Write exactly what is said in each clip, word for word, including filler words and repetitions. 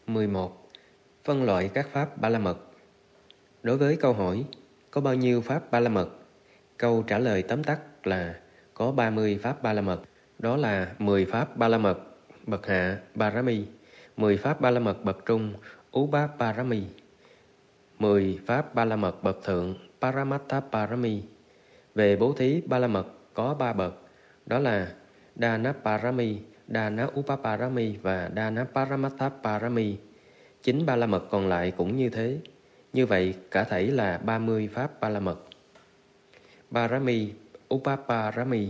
mười một. Phân loại các pháp ba la mật. Đối với câu hỏi có bao nhiêu pháp ba la mật, câu trả lời tóm tắt là có ba mươi pháp ba la mật. Đó là mười pháp ba la mật bậc hạ Parami, mười pháp ba la mật bậc trung Upaparami, mười pháp ba la mật bậc thượng Paramattha Parami. Về bố thí ba la mật có ba bậc, đó là Dana Parami, Dana Upaparami và Dana Paramattha Parami. Chính ba la mật còn lại cũng như thế. Như vậy cả thảy là ba mươi pháp ba la mật. Parami, Upaparami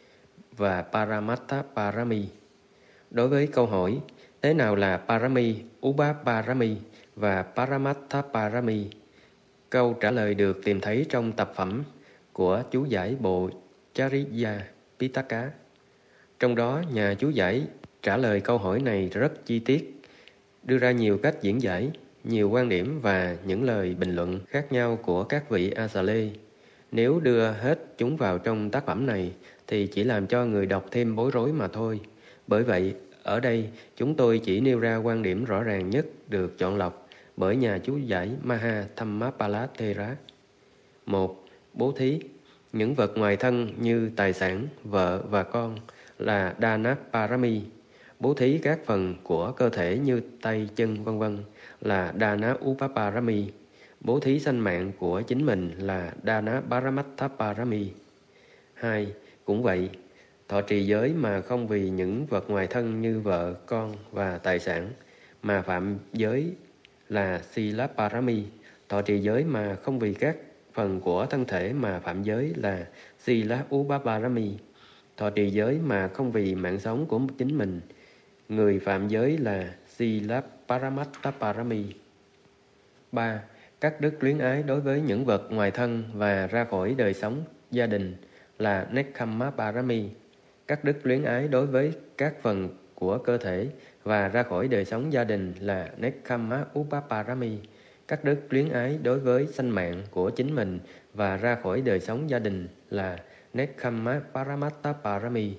và Paramattha Parami. Đối với câu hỏi thế nào là Parami, Upaparami và Paramattha Parami, câu trả lời được tìm thấy trong tập phẩm của chú giải bộ Chariya Pitaka. Trong đó nhà chú giải trả lời câu hỏi này rất chi tiết, đưa ra nhiều cách diễn giải, nhiều quan điểm và những lời bình luận khác nhau của các vị A-sa-lê. Nếu đưa hết chúng vào trong tác phẩm này thì chỉ làm cho người đọc thêm bối rối mà thôi. Bởi vậy, ở đây chúng tôi chỉ nêu ra quan điểm rõ ràng nhất được chọn lọc bởi nhà chú giải Maha Thammappala Thera. một. Bố thí. Những vật ngoài thân như tài sản, vợ và con là Dana Parami. Bố thí các phần của cơ thể như tay, chân, vân vân là Dana Upaparami. Bố thí sanh mạng của chính mình là Dana Paramattha Parami. hai. Cũng vậy, thọ trì giới mà không vì những vật ngoài thân như vợ, con và tài sản mà phạm giới là Sila Parami. Thọ trì giới mà không vì các phần của thân thể mà phạm giới là Sila Upaparami. Thọ trì giới mà không vì mạng sống của chính mình, người phạm giới là Sila Paramattha Parami. ba. Cắt đứt luyến ái đối với những vật ngoài thân và ra khỏi đời sống gia đình là Nekkhamma Parami. Cắt đứt luyến ái đối với các phần của cơ thể và ra khỏi đời sống gia đình là Nekkhamma Upaparami. Cắt đứt luyến ái đối với sanh mạng của chính mình và ra khỏi đời sống gia đình là Nekkhamma Paramattha Parami.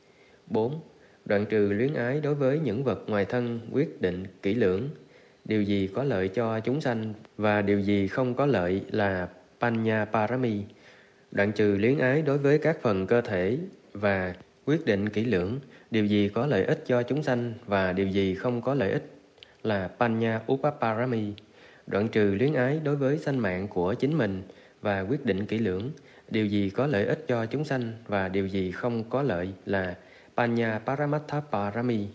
bốn. Đoạn trừ luyến ái đối với những vật ngoài thân quyết định kỹ lưỡng. Điều gì có lợi cho chúng sanh và điều gì không có lợi là Panya Parami. Đoạn trừ luyến ái đối với các phần cơ thể và quyết định kỹ lưỡng. Điều gì có lợi ích cho chúng sanh và điều gì không có lợi ích là Panya Upaparami. Đoạn trừ luyến ái đối với sanh mạng của chính mình và quyết định kỹ lưỡng. Điều gì có lợi ích cho chúng sanh và điều gì không có lợi là Panya Paramattha Parami.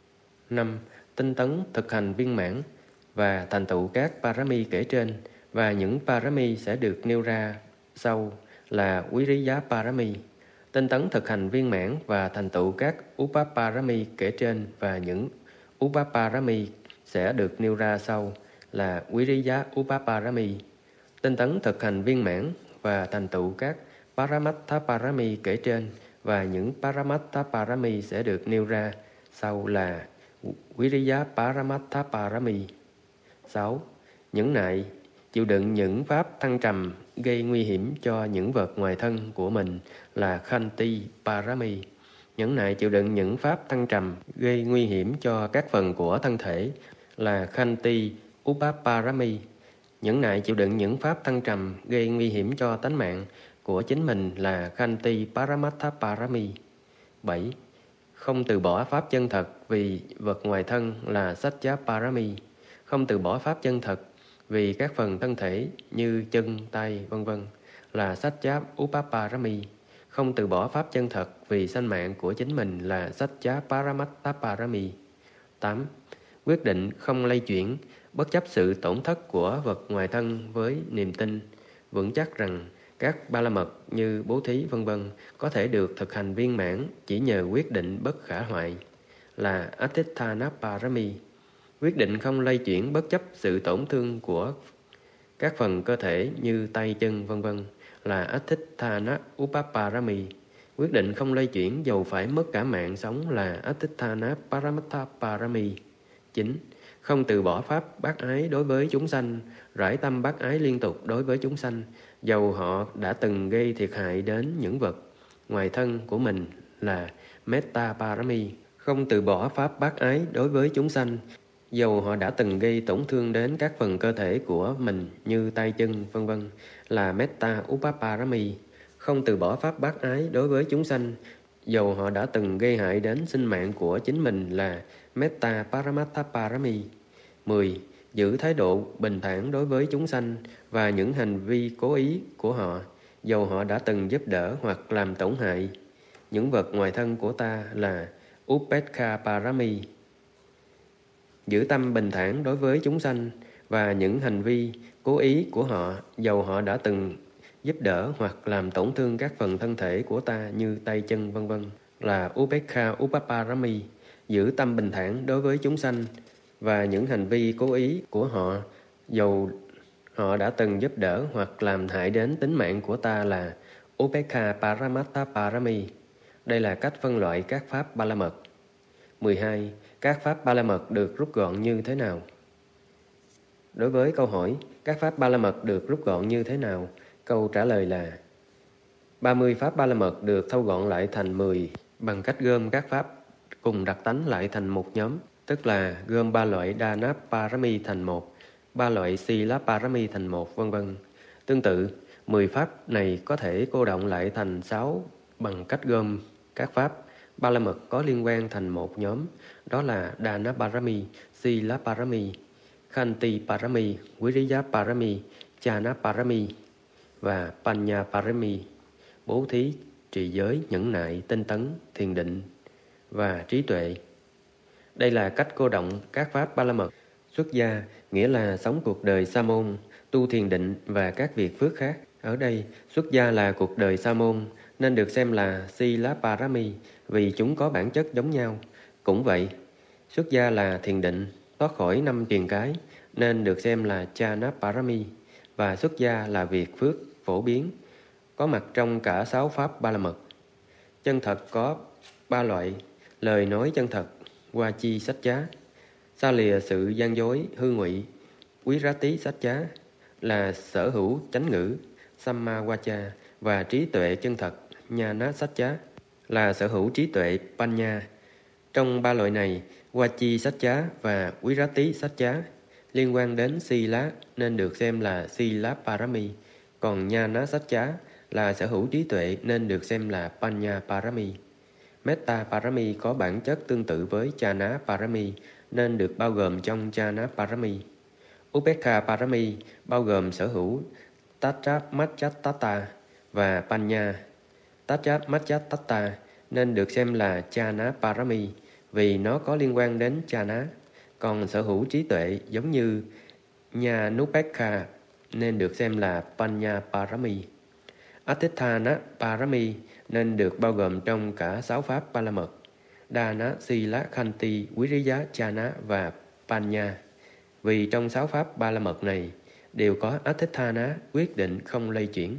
năm. Tinh tấn thực hành viên mãn và thành tựu các Parami kể trên, và những Parami sẽ được nêu ra sau là Viriya Parami. Tinh tấn thực hành viên mãn và thành tựu các Upaparami kể trên và những Upaparami sẽ được nêu ra sau là Viriya Upaparami. Tinh tấn thực hành viên mãn và thành tựu các Paramattha Parami kể trên và những Paramattha Parami sẽ được nêu ra sau là Viriya Paramattha Parami. sáu. Nhẫn nại, chịu đựng những pháp thăng trầm gây nguy hiểm cho những vật ngoài thân của mình là Khanti Parami. Nhẫn nại chịu đựng những pháp thăng trầm gây nguy hiểm cho các phần của thân thể là Khanti Upaparami. Nhẫn nại chịu đựng những pháp thăng trầm gây nguy hiểm cho tánh mạng của chính mình là Khanti Paramattha Parami. bảy. Không từ bỏ pháp chân thật vì vật ngoài thân là Satya Parami. Không từ bỏ pháp chân thật vì các phần thân thể như chân, tay, vân vân là Satya Upaparami. Không từ bỏ pháp chân thật vì sanh mạng của chính mình là Satya Paramattha Parami. tám. Quyết định không lay chuyển bất chấp sự tổn thất của vật ngoài thân với niềm tin vững chắc rằng các ba la mật như bố thí vân vân có thể được thực hành viên mãn chỉ nhờ quyết định bất khả hoại là Atithana Parami. Quyết định không lay chuyển bất chấp sự tổn thương của các phần cơ thể như tay chân vân vân là Atithana Upaparami. Quyết định không lay chuyển dầu phải mất cả mạng sống là Atithana Paramattha Parami. chín. Không từ bỏ pháp bác ái đối với chúng sanh, rải tâm bác ái liên tục đối với chúng sanh, dầu họ đã từng gây thiệt hại đến những vật ngoài thân của mình là Metta Parami. Không từ bỏ pháp bác ái đối với chúng sanh, dầu họ đã từng gây tổn thương đến các phần cơ thể của mình như tay chân, vân vân, là Metta Upaparami, không từ bỏ pháp bác ái đối với chúng sanh, dầu họ đã từng gây hại đến sinh mạng của chính mình là Metta Paramatthaparami. mười. Giữ thái độ bình thản đối với chúng sanh và những hành vi cố ý của họ, dầu họ đã từng giúp đỡ hoặc làm tổn hại những vật ngoài thân của ta là Upekkha Parami. Giữ tâm bình thản đối với chúng sanh và những hành vi cố ý của họ, dầu họ đã từng giúp đỡ hoặc làm tổn thương các phần thân thể của ta như tay chân, vân vân, là Upekkha Upaparami. Giữ tâm bình thản đối với chúng sanh và những hành vi cố ý của họ, dầu họ đã từng giúp đỡ hoặc làm hại đến tính mạng của ta là Upekkha Paramatthaparami. Đây là cách phân loại các pháp ba la mật. mười hai. Các pháp ba la mật được rút gọn như thế nào? Đối với câu hỏi các pháp ba la mật được rút gọn như thế nào, câu trả lời là ba mươi pháp ba la mật được thâu gọn lại thành mười bằng cách gom các pháp cùng đặc tánh lại thành một nhóm, tức là gom ba loại Dana Parami thành một, ba loại Sila Parami thành một, vân vân. Tương tự, mười pháp này có thể cô đọng lại thành sáu bằng cách gom các pháp ba la mật có liên quan thành một nhóm, đó là Dana Parami, Sila Parami, Khanti Parami, Viriya Parami, Chana Parami và Panya Parami, bố thí, trì giới, nhẫn nại, tinh tấn, thiền định và trí tuệ. Đây là cách cô động các pháp ba la mật. Xuất gia nghĩa là sống cuộc đời sa môn, tu thiền định và các việc phước khác. Ở đây, xuất gia là cuộc đời sa môn nên được xem là Sila Parami vì chúng có bản chất giống nhau. Cũng vậy, xuất gia là thiền định, thoát khỏi năm triền cái nên được xem là Chana Parami, và xuất gia là việc phước phổ biến, có mặt trong cả sáu pháp ba la mật. Chân thật có ba loại: lời nói chân thật, Vachi sách chá, xa lìa sự gian dối, hư ngụy, quý rá tí sách chá, là sở hữu chánh ngữ, Samma Vacha, và trí tuệ chân thật, Nhana sách chá, là sở hữu trí tuệ, Panya. Trong ba loại này, Vachi sách chá và quý rá tí sách chá liên quan đến Sila nên được xem là Sila Parami, còn Nhana sách chá là sở hữu trí tuệ nên được xem là Panya Parami. Metta Parami có bản chất tương tự với Chana Parami nên được bao gồm trong Chana Parami. Upekkha Parami bao gồm sở hữu Tatthamacchatthata và Panya. Tatthamacchatthata nên được xem là Chana Parami vì nó có liên quan đến Chana, còn sở hữu trí tuệ giống như Nyanupekkha nên được xem là Panya Parami. Atithana Parami nên được bao gồm trong cả sáu pháp ba la mật: Dana, Sila, Khanti, Viriya, Chana và Panya. Vì trong sáu pháp ba la mật này đều có Atithana quyết định không lay chuyển.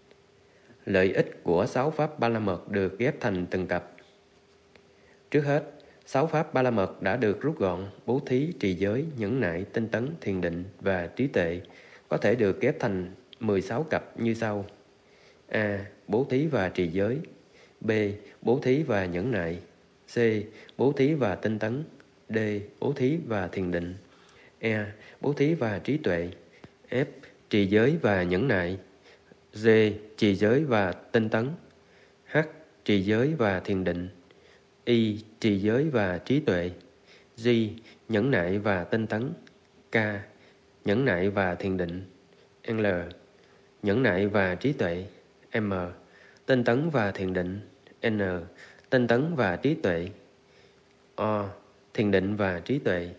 Lợi ích của sáu pháp ba la mật được ghép thành từng cặp. Trước hết, sáu pháp ba la mật đã được rút gọn: bố thí, trì giới, nhẫn nại, tinh tấn, thiền định và trí tuệ, có thể được ghép thành mười sáu cặp như sau: A. Bố thí và trì giới. B. Bố thí và nhẫn nại. C. Bố thí và tinh tấn. D. Bố thí và thiền định. E. Bố thí và trí tuệ. F. Trì giới và nhẫn nại. G. Trì giới và tinh tấn. H. Trì giới và thiền định. Y. Trì giới và trí tuệ. G. Nhẫn nại và tinh tấn. K. Nhẫn nại và thiền định. L. Nhẫn nại và trí tuệ. M. Tinh tấn và thiền định. N. Tinh tấn và trí tuệ. O. Thiền định và trí tuệ.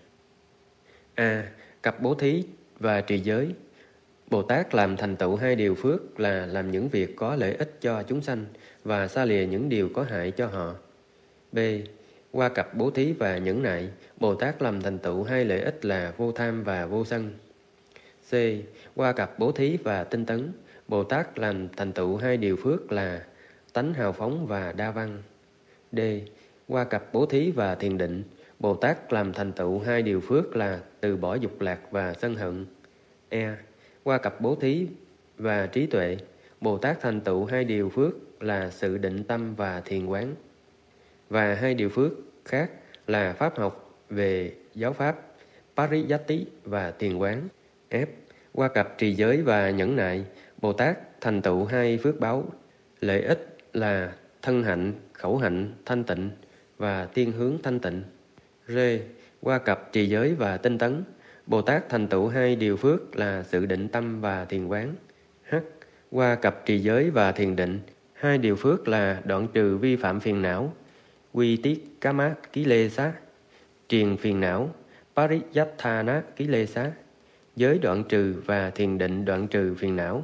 A. Cặp bố thí và trì giới. Bồ Tát làm thành tựu hai điều phước là làm những việc có lợi ích cho chúng sanh và xa lìa những điều có hại cho họ. B. Qua cặp bố thí và nhẫn nại, Bồ Tát làm thành tựu hai lợi ích là vô tham và vô sân. C. Qua cặp bố thí và tinh tấn, Bồ Tát làm thành tựu hai điều phước là tánh hào phóng và đa văn. D. Qua cặp bố thí và thiền định, Bồ Tát làm thành tựu hai điều phước là từ bỏ dục lạc và sân hận. E. Qua cặp bố thí và trí tuệ, Bồ Tát thành tựu hai điều phước là sự định tâm và thiền quán. Và hai điều phước khác là pháp học về giáo pháp Pariyatti và thiền quán. F. Qua cặp trì giới và nhẫn nại, Bồ Tát thành tựu hai phước báu. Lợi ích là thân hạnh, khẩu hạnh thanh tịnh và tiên hướng thanh tịnh. R. Qua cặp trì giới và tinh tấn, Bồ Tát thành tựu hai điều phước là sự định tâm và thiền quán. H. Qua cặp trì giới và thiền định, hai điều phước là đoạn trừ vi phạm phiền não, quy tiết cá mát ký lê xá, triền phiền não, pariyatthana ký lê xá, giới đoạn trừ và thiền định đoạn trừ phiền não.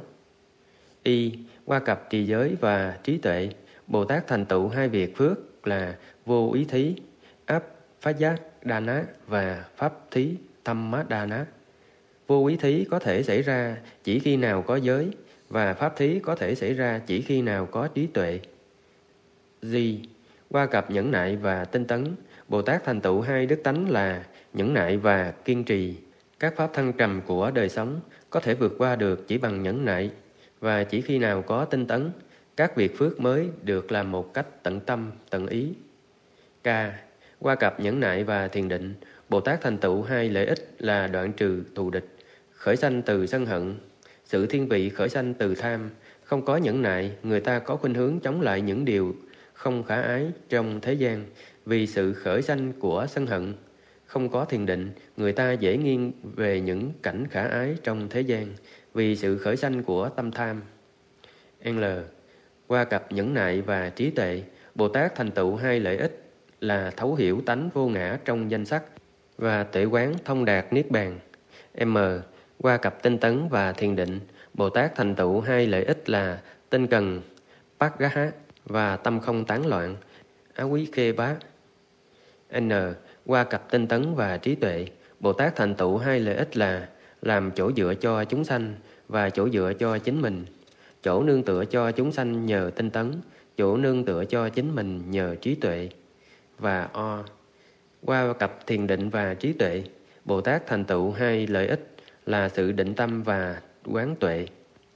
Y. Qua cặp trì giới và trí tuệ, Bồ Tát thành tựu hai việc phước là vô ý thí, áp phát giác đà ná và pháp thí tâm mát đà ná. Vô ý thí có thể xảy ra chỉ khi nào có giới, và pháp thí có thể xảy ra chỉ khi nào có trí tuệ. G. Qua cặp nhẫn nại và tinh tấn, Bồ Tát thành tựu hai đức tánh là nhẫn nại và kiên trì. Các pháp thăng trầm của đời sống có thể vượt qua được chỉ bằng nhẫn nại, và chỉ khi nào có tinh tấn, các việc phước mới được làm một cách tận tâm, tận ý. K. Qua cặp nhẫn nại và thiền định, Bồ Tát thành tựu hai lợi ích là đoạn trừ thù địch, khởi sanh từ sân hận, sự thiên vị khởi sanh từ tham. Không có nhẫn nại, người ta có khuynh hướng chống lại những điều không khả ái trong thế gian vì sự khởi sanh của sân hận. Không có thiền định, người ta dễ nghiêng về những cảnh khả ái trong thế gian vì sự khởi sanh của tâm tham. L. Qua cặp nhẫn nại và trí tuệ, Bồ Tát thành tựu hai lợi ích là thấu hiểu tánh vô ngã trong danh sắc và tuệ quán thông đạt niết bàn. M. Qua cặp tinh tấn và thiền định, Bồ Tát thành tựu hai lợi ích là tinh cần Paggaha và tâm không tán loạn Awikebha. N. Qua cặp tinh tấn và trí tuệ, Bồ Tát thành tựu hai lợi ích là làm chỗ dựa cho chúng sanh và chỗ dựa cho chính mình, chỗ nương tựa cho chúng sanh nhờ tinh tấn, chỗ nương tựa cho chính mình nhờ trí tuệ. Và O. Qua cặp thiền định và trí tuệ, Bồ Tát thành tựu hai lợi ích là sự định tâm và quán tuệ.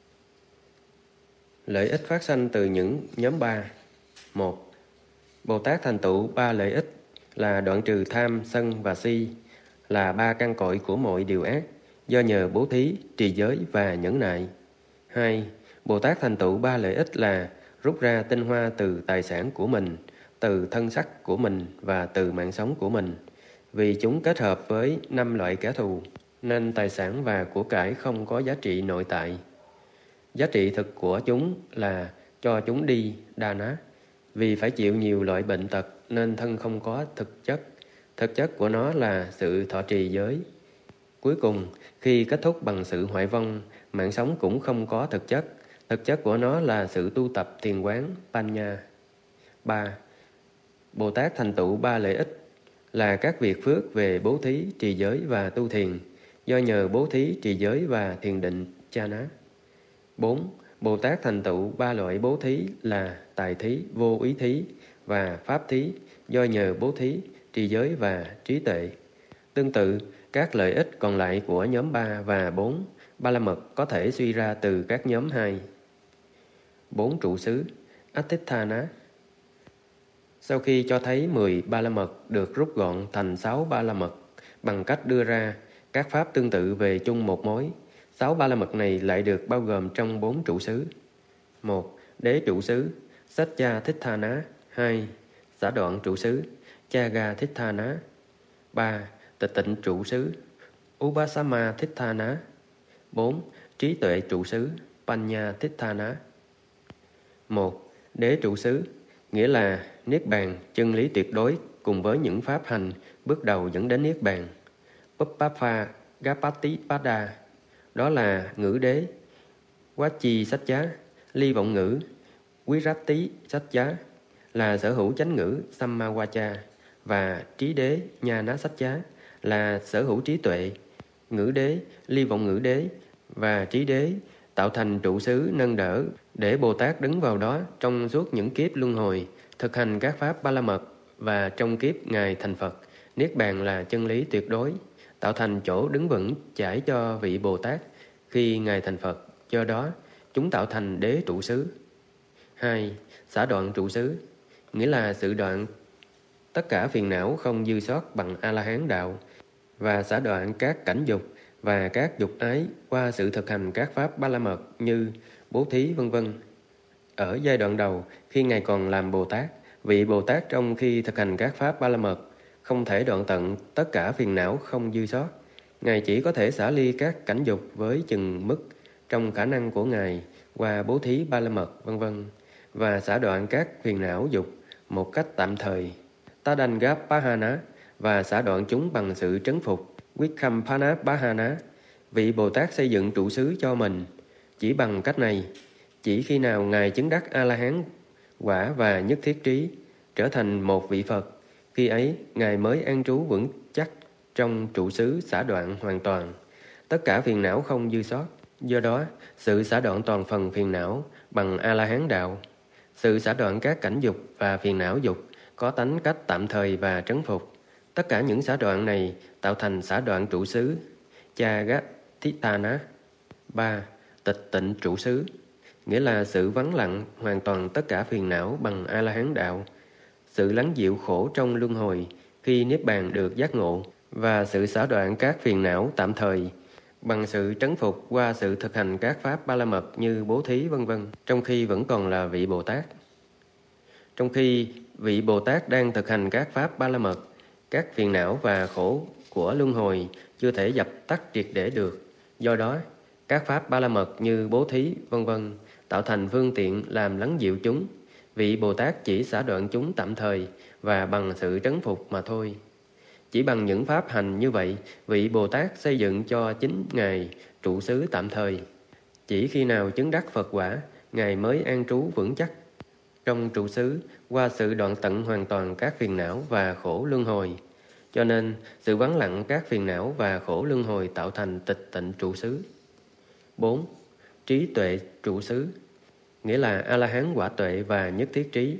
Lợi ích phát sanh từ những nhóm ba. Một. Bồ Tát thành tựu ba lợi ích là đoạn trừ tham, sân và si, là ba căn cội của mọi điều ác, do nhờ bố thí, trì giới và nhẫn nại. Hai. Bồ Tát thành tựu ba lợi ích là rút ra tinh hoa từ tài sản của mình, từ thân sắc của mình và từ mạng sống của mình. Vì chúng kết hợp với năm loại kẻ thù, nên tài sản và của cải không có giá trị nội tại. Giá trị thực của chúng là cho chúng đi đa ná. Vì phải chịu nhiều loại bệnh tật nên thân không có thực chất. Thực chất của nó là sự thọ trì giới. Cuối cùng, khi kết thúc bằng sự hoại vong, mạng sống cũng không có thực chất. Thực chất của nó là sự tu tập thiền quán Panya. Ba. Bồ Tát thành tựu ba lợi ích là các việc phước về bố thí, trì giới và tu thiền, do nhờ bố thí, trì giới và thiền định Chana. Bốn. Bồ Tát thành tựu ba loại bố thí là tài thí, vô ý thí và pháp thí, do nhờ bố thí, trì giới và trí tuệ. Tương tự, các lợi ích còn lại của nhóm ba và bốn, ba la mật có thể suy ra từ các nhóm hai. Bốn trụ xứ Atithana. Sau khi cho thấy mười ba la mật được rút gọn thành sáu ba la mật bằng cách đưa ra các pháp tương tự về chung một mối, sáu ba la mật này lại được bao gồm trong bốn trụ xứ. Một. Đế trụ xứ Satya-thithana. Hai. Xả đoạn trụ xứ Chaga-thithana. Ba. Tịch tịnh trụ xứ Upasama-thithana. Bốn. Trí tuệ trụ xứ Panya-thithana. Một. Đế trụ xứ nghĩa là niết bàn, chân lý tuyệt đối cùng với những pháp hành bước đầu dẫn đến niết bàn. Puppapha Gapatipada, đó là ngữ đế. Vachi Satya, ly vọng ngữ. Virati Satya là sở hữu chánh ngữ Sammawacha. Và trí đế Nhana Satya là sở hữu trí tuệ. Ngữ đế, ly vọng ngữ đế và trí đế tạo thành trụ xứ nâng đỡ để Bồ Tát đứng vào đó trong suốt những kiếp luân hồi, thực hành các pháp ba la mật, và trong kiếp Ngài thành Phật, niết bàn là chân lý tuyệt đối, tạo thành chỗ đứng vững chãi cho vị Bồ Tát khi Ngài thành Phật. Do đó, chúng tạo thành đế trụ xứ. Hai. Xả đoạn trụ xứ nghĩa là sự đoạn tất cả phiền não không dư sót bằng A-la-hán đạo. và xả đoạn các cảnh dục và các dục ái qua sự thực hành các pháp ba la mật như bố thí vân vân. Ở giai đoạn đầu, khi Ngài còn làm Bồ Tát, vị Bồ Tát trong khi thực hành các pháp ba la mật không thể đoạn tận tất cả phiền não không dư sót. Ngài chỉ có thể xả ly các cảnh dục với chừng mức trong khả năng của Ngài qua bố thí ba la mật vân vân và xả đoạn các phiền não dục một cách tạm thời Tadangapahana và xả đoạn chúng bằng sự trấn phục Vikhampanapahana. Vị Bồ Tát xây dựng trụ xứ cho mình. Chỉ bằng cách này, chỉ khi nào Ngài chứng đắc A-la-hán quả và nhất thiết trí, trở thành một vị Phật, khi ấy Ngài mới an trú vững chắc trong trụ xứ xả đoạn hoàn toàn tất cả phiền não không dư sót. Do đó, sự xả đoạn toàn phần phiền não bằng A-la-hán đạo, sự xả đoạn các cảnh dục và phiền não dục có tánh cách tạm thời và trấn phục. Tất cả những xả đoạn này tạo thành xả đoạn trụ xứ Jagatithana. ba. Tịch tịnh trụ xứ, nghĩa là sự vắng lặng hoàn toàn tất cả phiền não bằng A-la-hán đạo, sự lắng dịu khổ trong luân hồi khi niết bàn được giác ngộ, và sự xả đoạn các phiền não tạm thời bằng sự trấn phục qua sự thực hành các pháp ba la mật như bố thí vân vân, trong khi vẫn còn là vị Bồ Tát. Trong khi vị Bồ Tát đang thực hành các pháp ba la mật, các phiền não và khổ của luân hồi chưa thể dập tắt triệt để được. Do đó, các pháp ba la mật như bố thí vân vân tạo thành phương tiện làm lắng dịu chúng. Vị Bồ Tát chỉ xả đoạn chúng tạm thời và bằng sự trấn phục mà thôi. Chỉ bằng những pháp hành như vậy, vị Bồ Tát xây dựng cho chính Ngài trụ xứ tạm thời. Chỉ khi nào chứng đắc Phật quả, Ngài mới an trú vững chắc trong trụ xứ qua sự đoạn tận hoàn toàn các phiền não và khổ luân hồi. Cho nên, sự vắng lặng các phiền não và khổ luân hồi tạo thành tịch tịnh trụ xứ. bốn. Trí tuệ trụ xứ, nghĩa là A-la-hán quả tuệ và nhất thiết trí,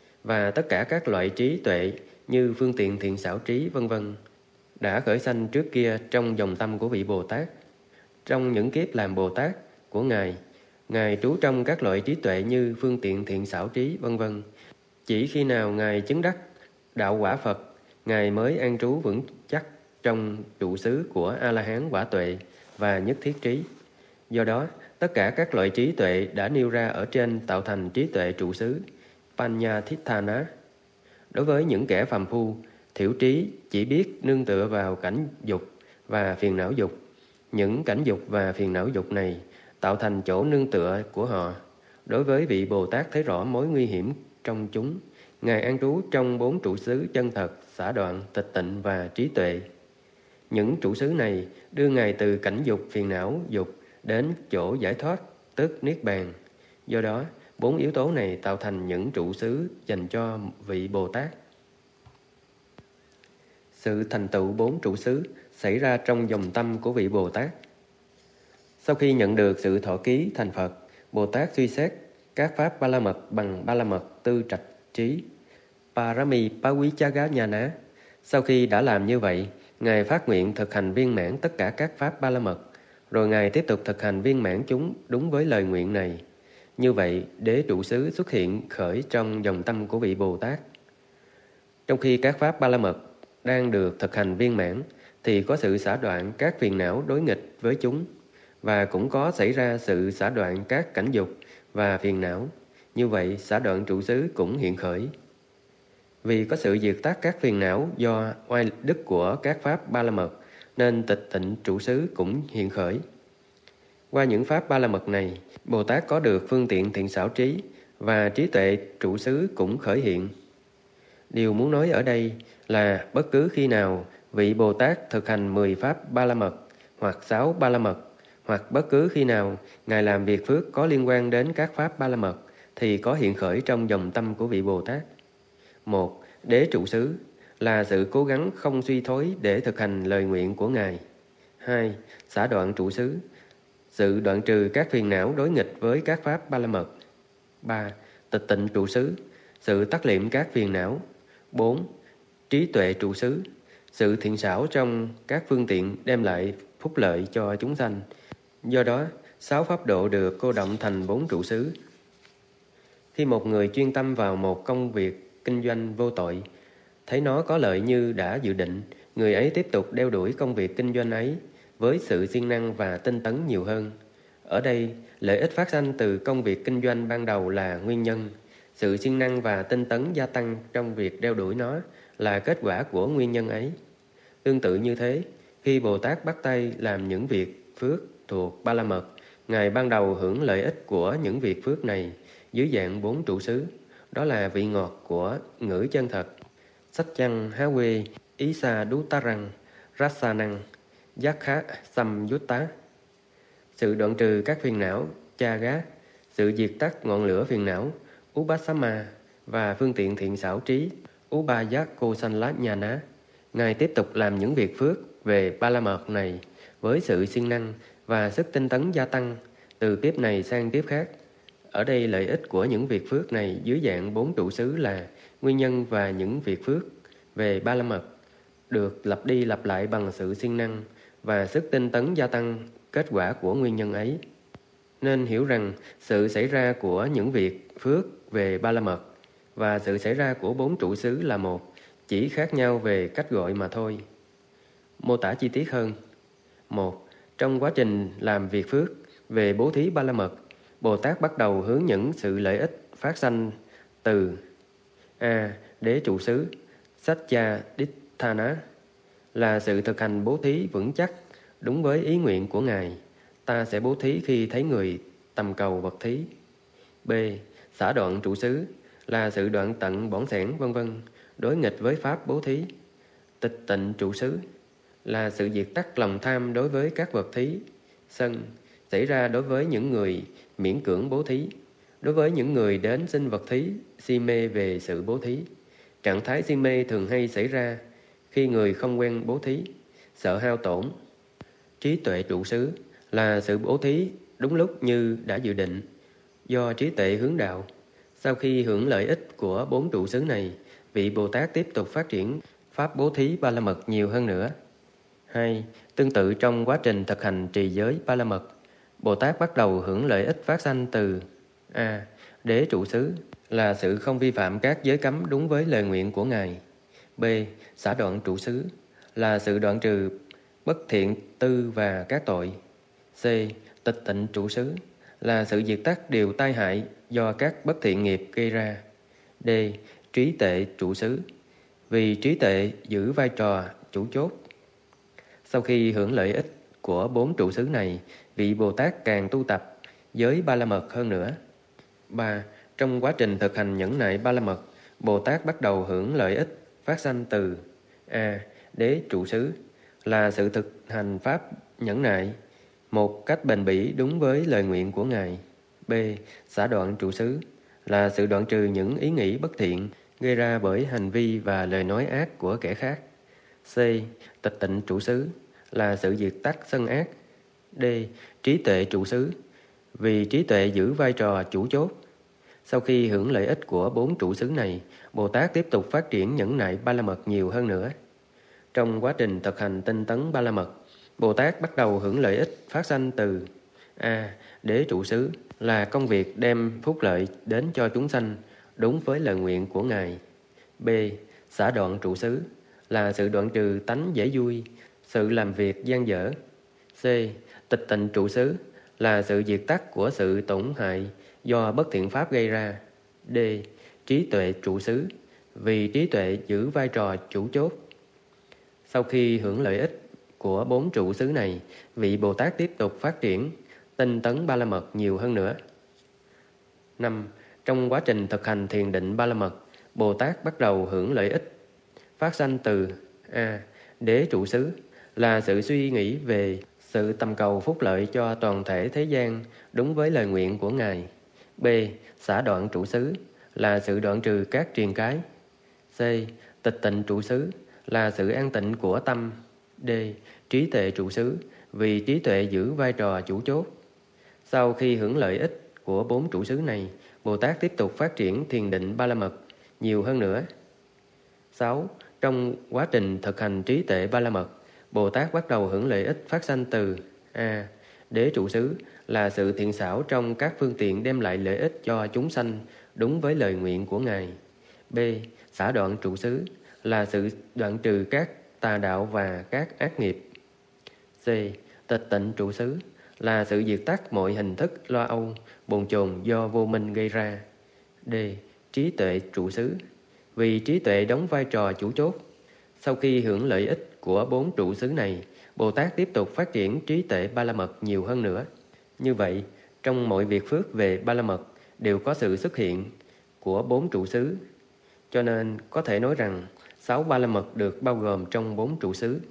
và tất cả các loại trí tuệ như phương tiện thiện xảo trí vân vân đã khởi sanh trước kia trong dòng tâm của vị Bồ Tát. Trong những kiếp làm Bồ Tát của Ngài, Ngài trú trong các loại trí tuệ như phương tiện thiện xảo trí vân vân. Chỉ khi nào Ngài chứng đắc đạo quả Phật, Ngài mới an trú vững chắc trong trụ xứ của A-la-hán quả tuệ và nhất thiết trí. Do đó, tất cả các loại trí tuệ đã nêu ra ở trên tạo thành trí tuệ trụ xứ Panyathithana. Đối với những kẻ phàm phu, thiểu trí chỉ biết nương tựa vào cảnh dục và phiền não dục. Những cảnh dục và phiền não dục này tạo thành chỗ nương tựa của họ. Đối với vị Bồ Tát thấy rõ mối nguy hiểm trong chúng, Ngài an trú trong bốn trụ xứ chân thật, xả đoạn, tịch tịnh và trí tuệ. Những trụ xứ này đưa Ngài từ cảnh dục, phiền não dục đến chỗ giải thoát, tức niết bàn. Do đó, bốn yếu tố này tạo thành những trụ xứ dành cho vị Bồ Tát. Sự thành tựu bốn trụ xứ xảy ra trong dòng tâm của vị Bồ Tát. Sau khi nhận được sự thọ ký thành Phật, Bồ Tát suy xét các pháp ba la mật bằng ba la mật tư trạch trí Parami Pavichaganyana. Sau khi đã làm như vậy, Ngài phát nguyện thực hành viên mãn tất cả các pháp ba la mật, rồi Ngài tiếp tục thực hành viên mãn chúng đúng với lời nguyện này. Như vậy, đế trụ xứ xuất hiện khởi trong dòng tâm của vị Bồ Tát. Trong khi các pháp ba la mật đang được thực hành viên mãn, thì có sự xả đoạn các phiền não đối nghịch với chúng, và cũng có xảy ra sự xả đoạn các cảnh dục và phiền não. Như vậy, xả đoạn trụ xứ cũng hiện khởi. Vì có sự diệt tắt các phiền não do oai đức của các pháp ba la mật, nên tịch tịnh trụ xứ cũng hiện khởi. Qua những pháp ba la mật này, Bồ Tát có được phương tiện thiện xảo trí, và trí tuệ trụ xứ cũng khởi hiện. Điều muốn nói ở đây là bất cứ khi nào vị Bồ Tát thực hành mười pháp ba la mật hoặc sáu ba la mật, hoặc bất cứ khi nào Ngài làm việc phước có liên quan đến các pháp ba la mật, thì có hiện khởi trong dòng tâm của vị Bồ Tát. Một, đế trụ xứ là sự cố gắng không suy thối để thực hành lời nguyện của Ngài. Hai, xả đoạn trụ xứ, sự đoạn trừ các phiền não đối nghịch với các pháp ba la mật. Ba, tịch tịnh trụ xứ, sự tắt liệm các phiền não. Bốn, trí tuệ trụ xứ, sự thiện xảo trong các phương tiện đem lại phúc lợi cho chúng sanh. Do đó, sáu pháp độ được cô động thành bốn trụ xứ. Khi một người chuyên tâm vào một công việc kinh doanh vô tội, thấy nó có lợi như đã dự định, người ấy tiếp tục đeo đuổi công việc kinh doanh ấy với sự siêng năng và tinh tấn nhiều hơn. Ở đây, lợi ích phát sanh từ công việc kinh doanh ban đầu là nguyên nhân, sự siêng năng và tinh tấn gia tăng trong việc đeo đuổi nó là kết quả của nguyên nhân ấy. Tương tự như thế, khi Bồ Tát bắt tay làm những việc phước thuộc Ba La Mật, Ngài ban đầu hưởng lợi ích của những việc phước này dưới dạng bốn trụ xứ, đó là vị ngọt của ngữ chân thật, sách chăng há quê, ý xa đú tá răng, rát sa năng, giác khá xăm dút tá, sự đoạn trừ các phiền não, cha gá, sự diệt tắt ngọn lửa phiền não, Upasama, và phương tiện thiện xảo trí, Ubayat cô sanh lát nhà ná. Ngài tiếp tục làm những việc phước về Ba La Mật này với sự siêng năng và sức tinh tấn gia tăng từ kiếp này sang kiếp khác. Ở đây lợi ích của những việc phước này dưới dạng bốn trụ xứ là nguyên nhân, và những việc phước về Ba La Mật được lặp đi lặp lại bằng sự siêng năng và sức tinh tấn gia tăng kết quả của nguyên nhân ấy. Nên hiểu rằng sự xảy ra của những việc phước về Ba La Mật và sự xảy ra của bốn trụ xứ là một, chỉ khác nhau về cách gọi mà thôi. Mô tả chi tiết hơn. Một. Trong quá trình làm việc phước về bố thí Ba La Mật, Bồ Tát bắt đầu hướng những sự lợi ích phát sanh từ A. Đế trụ xứ, Satya Ditthana, là sự thực hành bố thí vững chắc đúng với ý nguyện của Ngài. Ta sẽ bố thí khi thấy người tầm cầu vật thí. B. Xả đoạn trụ xứ, là sự đoạn tận bỏng sẻn vân vân đối nghịch với pháp bố thí. Tịch tịnh trụ xứ, là sự diệt tắt lòng tham đối với các vật thí. Sân, xảy ra đối với những người miễn cưỡng bố thí. Đối với những người đến xin vật thí, si mê về sự bố thí. Trạng thái si mê thường hay xảy ra khi người không quen bố thí, sợ hao tổn. Trí tuệ trụ xứ, là sự bố thí đúng lúc như đã dự định, do trí tuệ hướng đạo. Sau khi hưởng lợi ích của bốn trụ xứ này, vị Bồ Tát tiếp tục phát triển pháp bố thí Ba La Mật nhiều hơn nữa. Hai. Tương tự trong quá trình thực hành trì giới Ba La Mật, Bồ Tát bắt đầu hưởng lợi ích phát sanh từ A. Đế trụ xứ, là sự không vi phạm các giới cấm đúng với lời nguyện của Ngài. B. Xả đoạn trụ xứ, là sự đoạn trừ bất thiện tư và các tội. C. Tịch tịnh trụ xứ, là sự diệt tắt điều tai hại do các bất thiện nghiệp gây ra. D. Trí tuệ trụ xứ, vì trí tuệ giữ vai trò chủ chốt. Sau khi hưởng lợi ích của bốn trụ xứ này, vị Bồ Tát càng tu tập giới Ba La Mật hơn nữa. Ba. Trong quá trình thực hành nhẫn nại Ba La Mật, Bồ Tát bắt đầu hưởng lợi ích phát sanh từ A. Đế trụ xứ, là sự thực hành pháp nhẫn nại một cách bền bỉ đúng với lời nguyện của Ngài. B. Xả đoạn trụ xứ, là sự đoạn trừ những ý nghĩ bất thiện gây ra bởi hành vi và lời nói ác của kẻ khác. C. Tịch tịnh trụ xứ, là sự diệt tắt sân ác. D. Trí tuệ trụ xứ, vì trí tuệ giữ vai trò chủ chốt. Sau khi hưởng lợi ích của bốn trụ xứ này, Bồ Tát tiếp tục phát triển nhẫn nại Ba La Mật nhiều hơn nữa. Trong quá trình thực hành tinh tấn Ba La Mật, Bồ Tát bắt đầu hưởng lợi ích phát sanh từ A. Đế trụ xứ, là công việc đem phúc lợi đến cho chúng sanh đúng với lời nguyện của Ngài. B. Xả đoạn trụ xứ, là sự đoạn trừ tánh dễ vui, sự làm việc gian dở. C. Tịch tịnh trụ xứ, là sự diệt tắt của sự tổn hại do bất thiện pháp gây ra. D. Trí tuệ trụ xứ, vì trí tuệ giữ vai trò chủ chốt. Sau khi hưởng lợi ích của bốn trụ xứ này, vị Bồ Tát tiếp tục phát triển tinh tấn Ba La Mật nhiều hơn nữa. Năm. Trong quá trình thực hành thiền định Ba La Mật, Bồ Tát bắt đầu hưởng lợi ích phát sanh từ A. Đế trụ xứ, là sự suy nghĩ về sự tầm cầu phúc lợi cho toàn thể thế gian đúng với lời nguyện của Ngài. B. Xả đoạn trụ xứ, là sự đoạn trừ các triền cái. C. Tịch tịnh trụ xứ, là sự an tịnh của tâm. D. Trí tuệ trụ xứ, vì trí tuệ giữ vai trò chủ chốt. Sau khi hưởng lợi ích của bốn trụ xứ này, Bồ Tát tiếp tục phát triển thiền định Ba La Mật nhiều hơn nữa. Sáu. Trong quá trình thực hành trí tuệ Ba La Mật, Bồ Tát bắt đầu hưởng lợi ích phát sanh từ A. Đế trụ xứ, là sự thiện xảo trong các phương tiện đem lại lợi ích cho chúng sanh đúng với lời nguyện của Ngài. B. Xả đoạn trụ xứ, là sự đoạn trừ các tà đạo và các ác nghiệp. C. Tịch tịnh trụ xứ là sự diệt tắt mọi hình thức lo âu, bồn chồn do vô minh gây ra. D. Trí tuệ trụ xứ vì trí tuệ đóng vai trò chủ chốt. Sau khi hưởng lợi ích của bốn trụ xứ này, Bồ Tát tiếp tục phát triển trí tuệ ba la mật nhiều hơn nữa. Như vậy, trong mọi việc phước về ba la mật đều có sự xuất hiện của bốn trụ xứ. Cho nên có thể nói rằng sáu ba la mật được bao gồm trong bốn trụ xứ.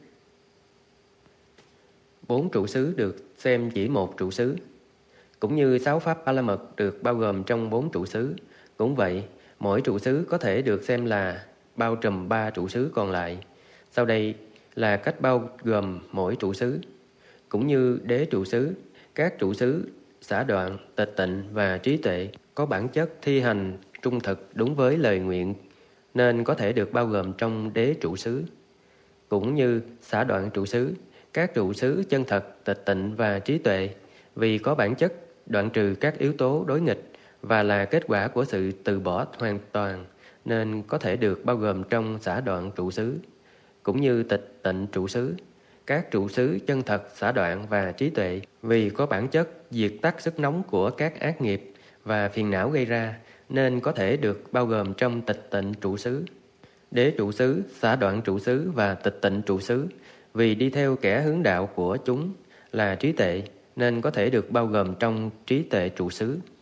Bốn trụ xứ được xem chỉ một trụ xứ. Cũng như sáu pháp ba la mật được bao gồm trong bốn trụ xứ, cũng vậy, mỗi trụ xứ có thể được xem là bao trùm ba trụ xứ còn lại. Sau đây là cách bao gồm mỗi trụ xứ. Cũng như đế trụ xứ, các trụ xứ xả đoạn, tịch tịnh và trí tuệ có bản chất thi hành trung thực đúng với lời nguyện, nên có thể được bao gồm trong đế trụ xứ. Cũng như xả đoạn trụ xứ, các trụ xứ chân thật, tịch tịnh và trí tuệ vì có bản chất đoạn trừ các yếu tố đối nghịch và là kết quả của sự từ bỏ hoàn toàn, nên có thể được bao gồm trong xả đoạn trụ xứ. Cũng như tịch tịnh trụ xứ, các trụ xứ chân thật, xả đoạn và trí tuệ vì có bản chất diệt tắt sức nóng của các ác nghiệp và phiền não gây ra, nên có thể được bao gồm trong tịch tịnh trụ xứ. Đế trụ xứ, xả đoạn trụ xứ và tịch tịnh trụ xứ vì đi theo kẻ hướng đạo của chúng là trí tuệ, nên có thể được bao gồm trong trí tuệ trụ xứ.